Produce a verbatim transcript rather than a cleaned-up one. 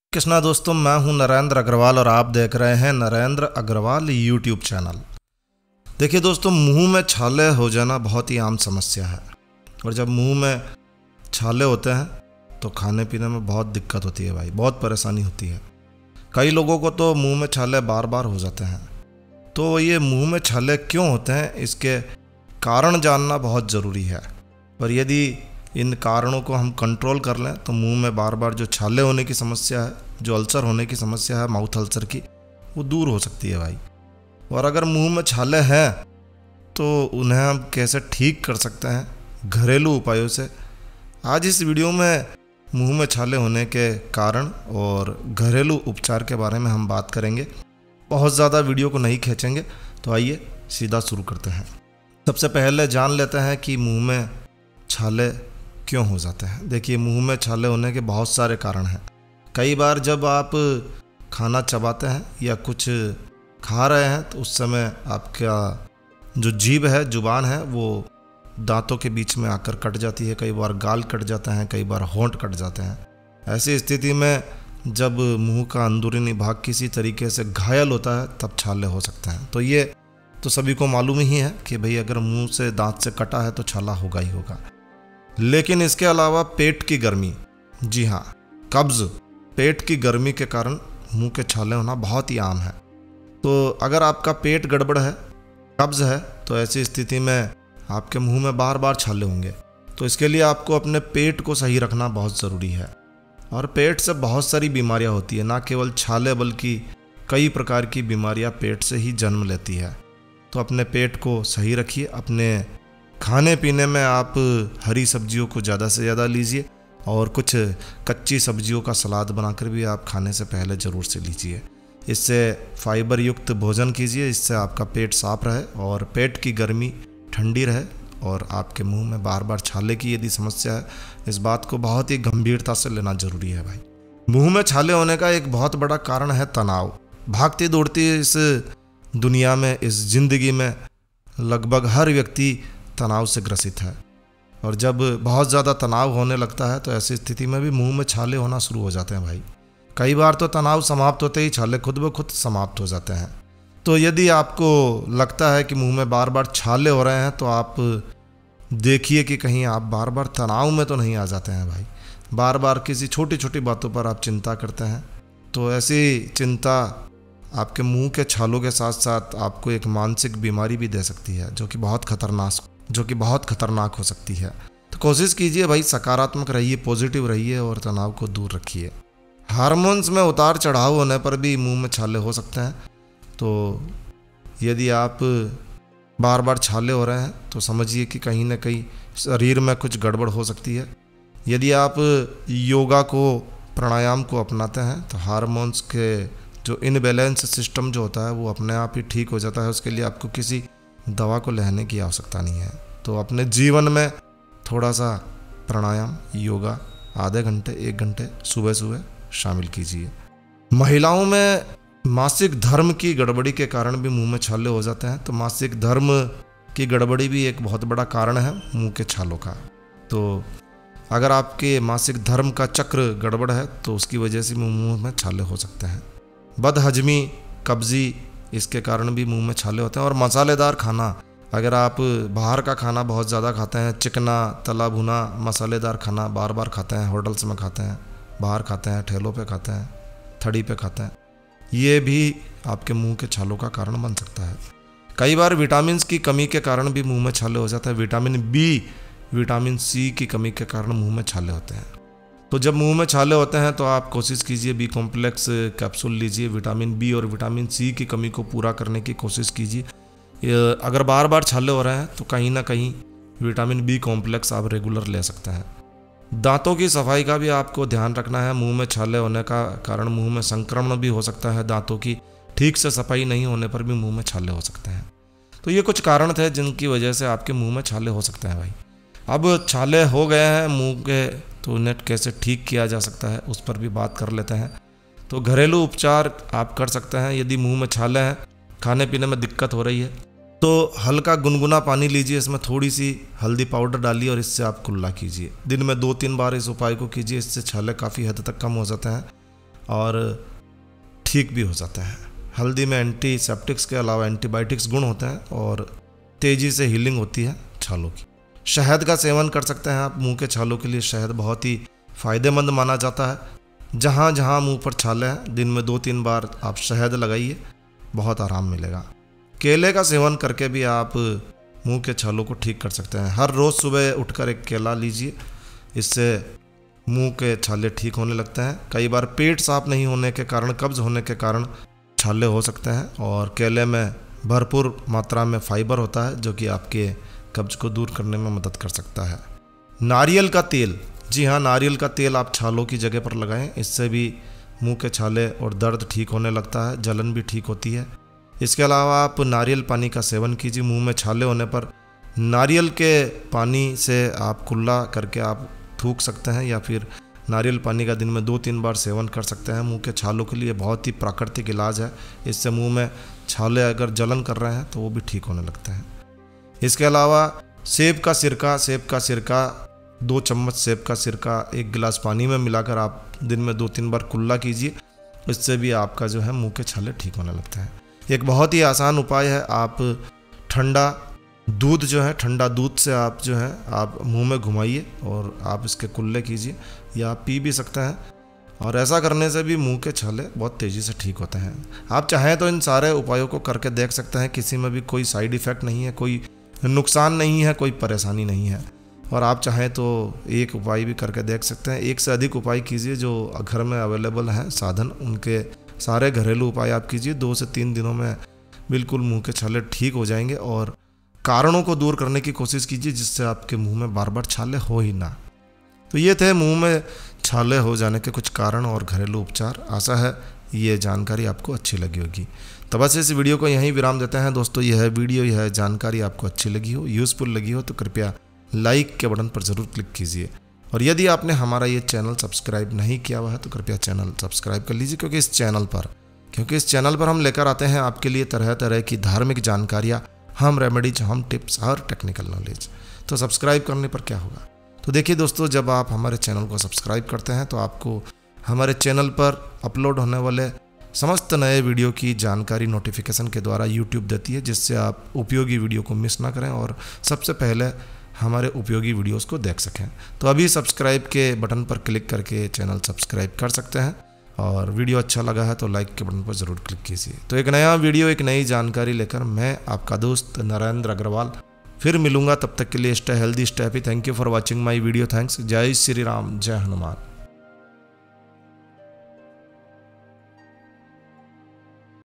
कृष्णा दोस्तों, मैं हूं नरेंद्र अग्रवाल और आप देख रहे हैं नरेंद्र अग्रवाल यूट्यूब चैनल। देखिए दोस्तों, मुंह में छाले हो जाना बहुत ही आम समस्या है और जब मुंह में छाले होते हैं तो खाने पीने में बहुत दिक्कत होती है भाई, बहुत परेशानी होती है। कई लोगों को तो मुंह में छाले बार बार हो जाते हैं। तो ये मुंह में छाले क्यों होते हैं, इसके कारण जानना बहुत ज़रूरी है। पर यदि इन कारणों को हम कंट्रोल कर लें तो मुंह में बार बार जो छाले होने की समस्या है, जो अल्सर होने की समस्या है, माउथ अल्सर की, वो दूर हो सकती है भाई। और अगर मुंह में छाले हैं तो उन्हें हम कैसे ठीक कर सकते हैं घरेलू उपायों से। आज इस वीडियो में मुंह में छाले होने के कारण और घरेलू उपचार के बारे में हम बात करेंगे। बहुत ज़्यादा वीडियो को नहीं खींचेंगे, तो आइए सीधा शुरू करते हैं। सबसे पहले जान लेते हैं कि मुंह में छाले क्यों हो जाते हैं। देखिए, मुंह में छाले होने के बहुत सारे कारण हैं। कई बार जब आप खाना चबाते हैं या कुछ खा रहे हैं तो उस समय आपका जो जीभ है, जुबान है, वो दांतों के बीच में आकर कट जाती है। कई बार गाल कट जाते हैं, कई बार होंठ कट जाते हैं। ऐसी स्थिति में जब मुंह का अंदरूनी भाग किसी तरीके से घायल होता है तब छाले हो सकते हैं। तो ये तो सभी को मालूम ही है कि भाई अगर मुंह से दांत से कटा है तो छाला होगा ही होगा। लेकिन इसके अलावा पेट की गर्मी, जी हाँ, कब्ज़, पेट की गर्मी के कारण मुंह के छाले होना बहुत ही आम है। तो अगर आपका पेट गड़बड़ है, कब्ज़ है, तो ऐसी स्थिति में आपके मुंह में बार बार छाले होंगे। तो इसके लिए आपको अपने पेट को सही रखना बहुत ज़रूरी है। और पेट से बहुत सारी बीमारियां होती है, ना केवल छाले बल्कि कई प्रकार की बीमारियां पेट से ही जन्म लेती है। तो अपने पेट को सही रखिए। अपने खाने पीने में आप हरी सब्जियों को ज़्यादा से ज़्यादा लीजिए और कुछ कच्ची सब्जियों का सलाद बनाकर भी आप खाने से पहले ज़रूर से लीजिए। इससे फाइबर युक्त भोजन कीजिए, इससे आपका पेट साफ रहे और पेट की गर्मी ठंडी रहे। और आपके मुंह में बार बार छाले की यदि समस्या है, इस बात को बहुत ही गंभीरता से लेना ज़रूरी है भाई। मुंह में छाले होने का एक बहुत बड़ा कारण है तनाव। भागती दौड़ती इस दुनिया में, इस जिंदगी में लगभग हर व्यक्ति तनाव से ग्रसित है। और जब बहुत ज़्यादा तनाव होने लगता है तो ऐसी स्थिति में भी मुंह में छाले होना शुरू हो जाते हैं भाई। कई बार तो तनाव समाप्त होते ही छाले खुद ब खुद समाप्त हो जाते हैं। तो यदि आपको लगता है कि मुंह में बार बार छाले हो रहे हैं तो आप देखिए कि कहीं आप बार बार तनाव में तो नहीं आ जाते हैं भाई। बार बार किसी छोटी छोटी बातों पर आप चिंता करते हैं, तो ऐसी चिंता आपके मुंह के छालों के साथ साथ आपको एक मानसिक बीमारी भी दे सकती है, जो कि बहुत खतरनाक जो कि बहुत खतरनाक हो सकती है। तो कोशिश कीजिए भाई, सकारात्मक रहिए, पॉजिटिव रहिए और तनाव को दूर रखिए। हार्मोन्स में उतार चढ़ाव होने पर भी मुंह में छाले हो सकते हैं। तो यदि आप बार बार छाले हो रहे हैं तो समझिए कि कहीं ना कहीं शरीर में कुछ गड़बड़ हो सकती है। यदि आप योगा को, प्राणायाम को अपनाते हैं तो हार्मोन्स के जो इनबैलेंस सिस्टम जो होता है वो अपने आप ही ठीक हो जाता है। उसके लिए आपको किसी दवा को लेने की आवश्यकता नहीं है। तो अपने जीवन में थोड़ा सा प्राणायाम, योगा आधे घंटे, एक घंटे सुबह सुबह शामिल कीजिए। महिलाओं में मासिक धर्म की गड़बड़ी के कारण भी मुंह में छाले हो जाते हैं। तो मासिक धर्म की गड़बड़ी भी एक बहुत बड़ा कारण है मुंह के छालों का। तो अगर आपके मासिक धर्म का चक्र गड़बड़ है तो उसकी वजह से मुंह में छाले हो सकते हैं। बदहजमी, कब्जी, इसके कारण भी मुंह में छाले होते हैं। और मसालेदार खाना, अगर आप बाहर का खाना बहुत ज़्यादा खाते हैं, चिकना, तला भुना, मसालेदार खाना बार बार खाते हैं, होटल्स में खाते हैं, बाहर खाते हैं, ठेलों पे खाते हैं, थड़ी पे खाते हैं, ये भी आपके मुंह के छालों का कारण बन सकता है। कई बार विटामिन की कमी के कारण भी मुंह में छाले हो जाते हैं। विटामिन बी, विटामिन सी की कमी के कारण मुंह में छाले होते हैं। तो जब मुंह में छाले होते हैं तो आप कोशिश कीजिए बी कॉम्प्लेक्स कैप्सूल लीजिए। विटामिन बी और विटामिन सी की कमी को पूरा करने की कोशिश कीजिए। अगर बार बार छाले हो रहे हैं तो कहीं ना कहीं विटामिन बी कॉम्प्लेक्स आप रेगुलर ले सकते हैं। दांतों की सफाई का भी आपको ध्यान रखना है। मुंह में छाले होने का कारण मुंह में संक्रमण भी हो सकता है। दांतों की ठीक से सफाई नहीं होने पर भी मुंह में छाले हो सकते हैं। तो ये कुछ कारण थे जिनकी वजह से आपके मुंह में छाले हो सकते हैं भाई। अब छाले हो गए हैं मुंह के, तो उन्हें कैसे ठीक किया जा सकता है उस पर भी बात कर लेते हैं। तो घरेलू उपचार आप कर सकते हैं। यदि मुंह में छाले हैं, खाने पीने में दिक्कत हो रही है, तो हल्का गुनगुना पानी लीजिए, इसमें थोड़ी सी हल्दी पाउडर डालिए और इससे आप कुल्ला कीजिए। दिन में दो तीन बार इस उपाय को कीजिए, इससे छाले काफ़ी हद तक कम हो जाते हैं। और ठीक भी हो जाता है। हल्दी में एंटीसेप्टिक्स के अलावा एंटीबायोटिक्स गुण होते हैं और तेज़ी से हीलिंग होती है छालों की। शहद का सेवन कर सकते हैं आप। मुंह के छालों के लिए शहद बहुत ही फ़ायदेमंद माना जाता है। जहाँ जहाँ मुंह पर छाले हैं दिन में दो तीन बार आप शहद लगाइए, बहुत आराम मिलेगा। केले का सेवन करके भी आप मुंह के छालों को ठीक कर सकते हैं। हर रोज़ सुबह उठकर एक केला लीजिए, इससे मुंह के छाले ठीक होने लगते हैं। कई बार पेट साफ नहीं होने के कारण, कब्ज़ होने के कारण छाले हो सकते हैं और केले में भरपूर मात्रा में फाइबर होता है जो कि आपके कब्ज़ को दूर करने में मदद कर सकता है। नारियल का तेल, जी हाँ, नारियल का तेल आप छालों की जगह पर लगाएं, इससे भी मुंह के छाले और दर्द ठीक होने लगता है, जलन भी ठीक होती है। इसके अलावा आप नारियल पानी का सेवन कीजिए। मुंह में छाले होने पर नारियल के पानी से आप कुल्ला करके आप थूक सकते हैं या फिर नारियल पानी का दिन में दो तीन बार सेवन कर सकते हैं। मुंह के छालों के लिए बहुत ही प्राकृतिक इलाज है। इससे मुंह में छाले अगर जलन कर रहे हैं तो वो भी ठीक होने लगते हैं। इसके अलावा सेब का सिरका, सेब का सिरका दो चम्मच सेब का सिरका एक गिलास पानी में मिलाकर आप दिन में दो तीन बार कुल्ला कीजिए। इससे भी आपका जो है मुंह के छाले ठीक होने लगते हैं। एक बहुत ही आसान उपाय है, आप ठंडा दूध जो है, ठंडा दूध से आप जो है आप मुंह में घुमाइए और आप इसके कुल्ले कीजिए या आप पी भी सकते हैं। और ऐसा करने से भी मुंह के छाले बहुत तेज़ी से ठीक होते हैं। आप चाहें तो इन सारे उपायों को करके देख सकते हैं। किसी में भी कोई साइड इफ़ेक्ट नहीं है, कोई नुकसान नहीं है, कोई परेशानी नहीं है। और आप चाहें तो एक उपाय भी करके देख सकते हैं। एक से अधिक उपाय कीजिए जो घर में अवेलेबल हैं साधन, उनके सारे घरेलू उपाय आप कीजिए। दो से तीन दिनों में बिल्कुल मुंह के छाले ठीक हो जाएंगे और कारणों को दूर करने की कोशिश कीजिए जिससे आपके मुंह में बार बार छाले हो ही ना। तो ये थे मुंह में छाले हो जाने के कुछ कारण और घरेलू उपचार। आशा है ये जानकारी आपको अच्छी लगी होगी। तो बस इस वीडियो को यहीं विराम देते हैं दोस्तों। यह वीडियो, यह जानकारी आपको अच्छी लगी हो, यूज़फुल लगी हो तो कृपया लाइक के बटन पर ज़रूर क्लिक कीजिए। और यदि आपने हमारा ये चैनल सब्सक्राइब नहीं किया हुआ है तो कृपया चैनल सब्सक्राइब कर लीजिए, क्योंकि इस चैनल पर क्योंकि इस चैनल पर हम लेकर आते हैं आपके लिए तरह तरह की धार्मिक जानकारियाँ, हम रेमेडीज, हम टिप्स और टेक्निकल नॉलेज। तो सब्सक्राइब करने पर क्या होगा? तो देखिए दोस्तों, जब आप हमारे चैनल को सब्सक्राइब करते हैं तो आपको हमारे चैनल पर अपलोड होने वाले समस्त नए वीडियो की जानकारी नोटिफिकेशन के द्वारा यूट्यूब देती है, जिससे आप उपयोगी वीडियो को मिस ना करें और सबसे पहले हमारे उपयोगी वीडियोस को देख सकें। तो अभी सब्सक्राइब के बटन पर क्लिक करके चैनल सब्सक्राइब कर सकते हैं और वीडियो अच्छा लगा है तो लाइक के बटन पर ज़रूर क्लिक कीजिए। तो एक नया वीडियो, एक नई जानकारी लेकर मैं आपका दोस्त नरेंद्र अग्रवाल फिर मिलूंगा। तब तक के लिए stay healthy, stay happy. Thank you for watching my video. Thanks. जय श्री राम, जय हनुमान।